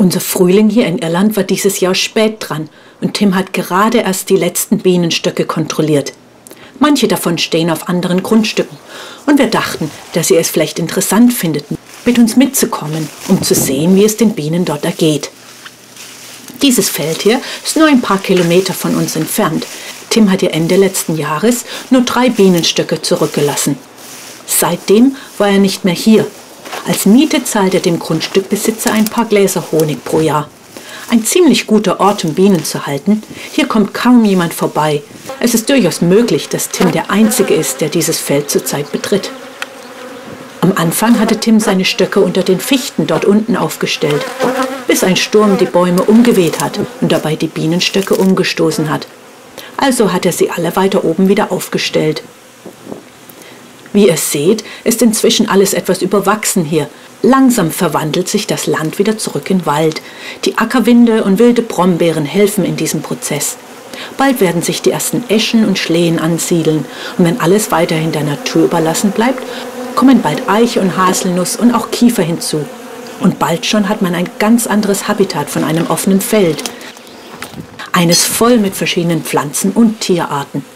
Unser Frühling hier in Irland war dieses Jahr spät dran und Tim hat gerade erst die letzten Bienenstöcke kontrolliert. Manche davon stehen auf anderen Grundstücken und wir dachten, dass ihr es vielleicht interessant findet, mit uns mitzukommen, um zu sehen, wie es den Bienen dort ergeht. Dieses Feld hier ist nur ein paar Kilometer von uns entfernt. Tim hat hier Ende letzten Jahres nur 3 Bienenstöcke zurückgelassen. Seitdem war er nicht mehr hier. Als Miete zahlt er dem Grundstückbesitzer ein paar Gläser Honig pro Jahr. Ein ziemlich guter Ort, um Bienen zu halten. Hier kommt kaum jemand vorbei. Es ist durchaus möglich, dass Tim der Einzige ist, der dieses Feld zurzeit betritt. Am Anfang hatte Tim seine Stöcke unter den Fichten dort unten aufgestellt, bis ein Sturm die Bäume umgeweht hat und dabei die Bienenstöcke umgestoßen hat. Also hat er sie alle weiter oben wieder aufgestellt. Wie ihr seht, ist inzwischen alles etwas überwachsen hier. Langsam verwandelt sich das Land wieder zurück in Wald. Die Ackerwinde und wilde Brombeeren helfen in diesem Prozess. Bald werden sich die ersten Eschen und Schlehen ansiedeln. Und wenn alles weiterhin der Natur überlassen bleibt, kommen bald Eiche und Haselnuss und auch Kiefer hinzu. Und bald schon hat man ein ganz anderes Habitat von einem offenen Feld. Eines voll mit verschiedenen Pflanzen und Tierarten.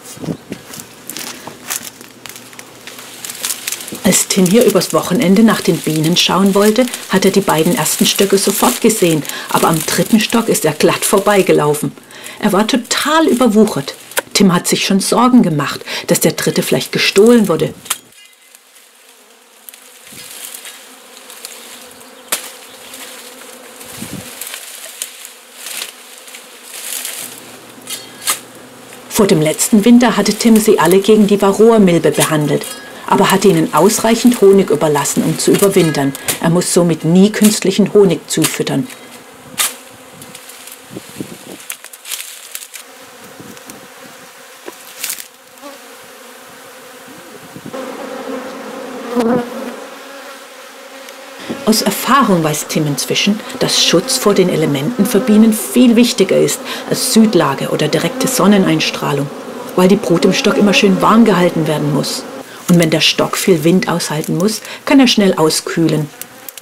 Als Tim hier übers Wochenende nach den Bienen schauen wollte, hat er die beiden ersten Stöcke sofort gesehen, aber am 3. Stock ist er glatt vorbeigelaufen. Er war total überwuchert. Tim hat sich schon Sorgen gemacht, dass der 3. vielleicht gestohlen wurde. Vor dem letzten Winter hatte Tim sie alle gegen die Varroa-Milbe behandelt, aber hatte ihnen ausreichend Honig überlassen, um zu überwintern. Er muss somit nie künstlichen Honig zufüttern. Aus Erfahrung weiß Tim inzwischen, dass Schutz vor den Elementen für Bienen viel wichtiger ist als Südlage oder direkte Sonneneinstrahlung, weil die Brut im Stock immer schön warm gehalten werden muss. Und wenn der Stock viel Wind aushalten muss, kann er schnell auskühlen.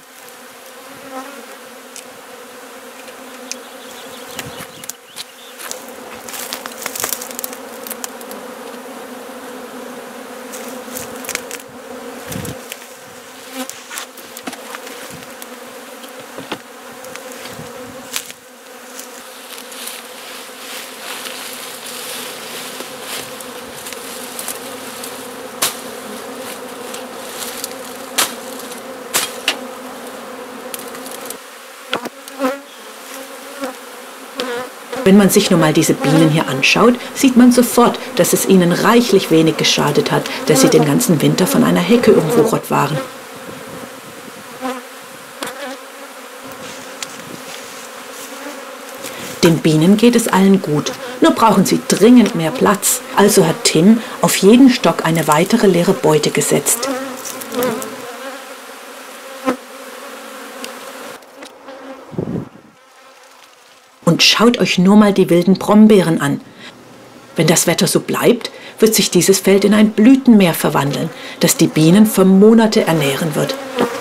Wenn man sich nun mal diese Bienen hier anschaut, sieht man sofort, dass es ihnen reichlich wenig geschadet hat, dass sie den ganzen Winter von einer Hecke umwuchert waren. Den Bienen geht es allen gut, nur brauchen sie dringend mehr Platz. Also hat Tim auf jeden Stock eine weitere leere Beute gesetzt. Und schaut euch nur mal die wilden Brombeeren an. Wenn das Wetter so bleibt, wird sich dieses Feld in ein Blütenmeer verwandeln, das die Bienen für Monate ernähren wird.